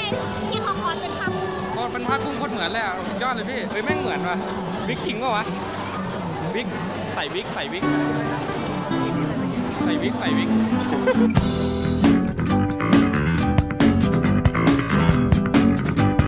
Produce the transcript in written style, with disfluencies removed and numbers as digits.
ที่เขาคอสเป็นผ้าคลุมเป็นผ้าคลุมโคตรเหมือนเลยอ่ะยอดเลยพี่เฮ้ยแม่งเหมือนว่ะวิกจริงป่ะวะวิกใส่วิก